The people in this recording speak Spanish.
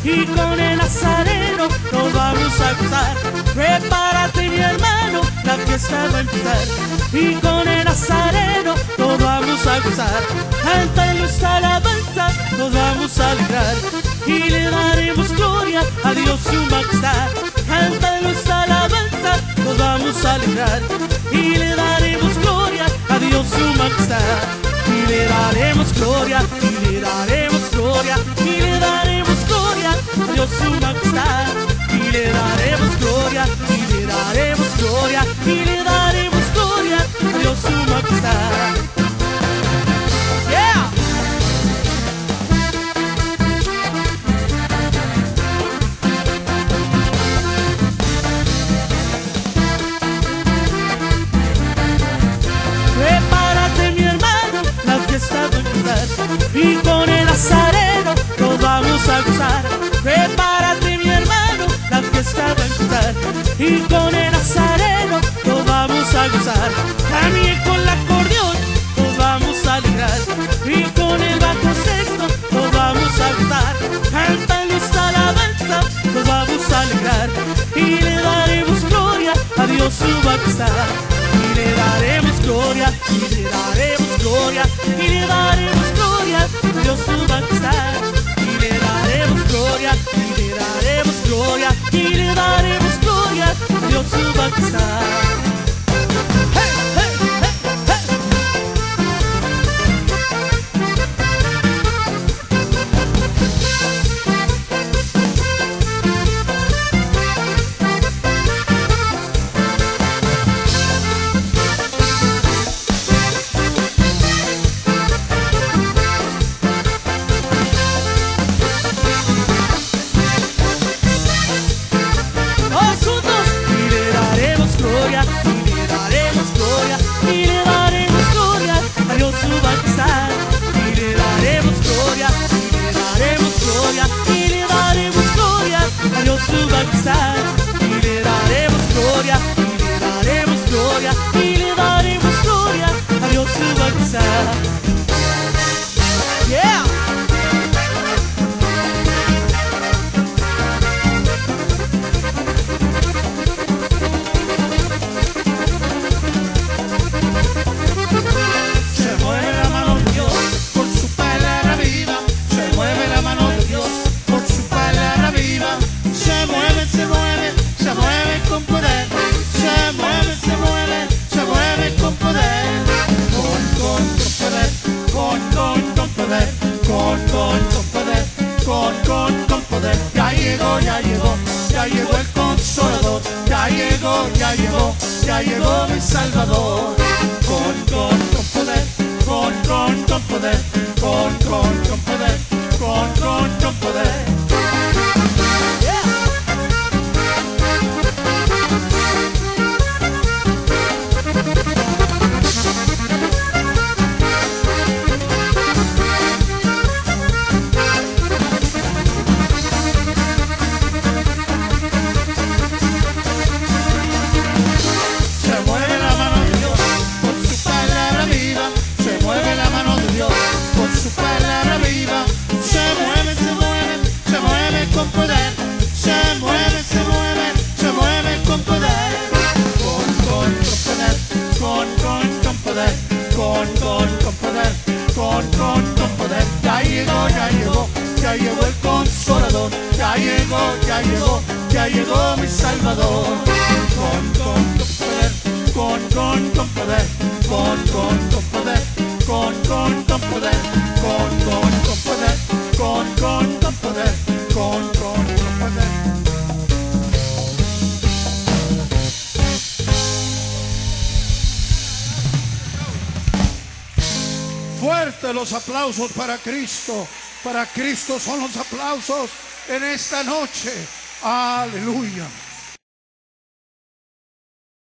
y con el Nazareno nos vamos a gozar. Prepárate, mi hermano, la fiesta va a empezar, y con el Nazareno nos vamos a gozar. Canta nuestra alabanza, nos vamos a alegrar, y le daremos gloria a Dios su majestad. Canta nuestra alabanza, nos vamos a alegrar, y le daremos gloria a Dios su majestad. Y le daremos gloria, y le daremos gloria, y le daremos gloria a Dios su majestad. Y le daremos gloria, y le daremos gloria, y le daremos gloria a Dios su majestad. Yeah. Prepárate, mi hermano, la fiesta va a empezar, y con el Nazareno nos vamos a gozar. Prepárate, mi hermano, la fiesta va a empezar, y con el Nazareno nos vamos a gozar. También con el acordeón nos vamos a alegrar, y con el bajo sexto nos vamos a gozar. Canta nuestra alabanza, nos vamos a alegrar, y le daremos gloria a Dios su majestad. Y le daremos gloria, y le daremos gloria, y le daremos gloria a Dios su majestad. Y le daremos gloria, y le daremos gloria, y le daremos gloria a Dios su majestad. Hey, hey, hey, hey. Ya llegó mi Salvador, con poder, con poder, con poder, con poder. Ya llegó mi Salvador, con poder, con poder, con poder, con poder, con poder, con poder, con poder. Fuerte los aplausos para Cristo son los aplausos en esta noche. Aleluya.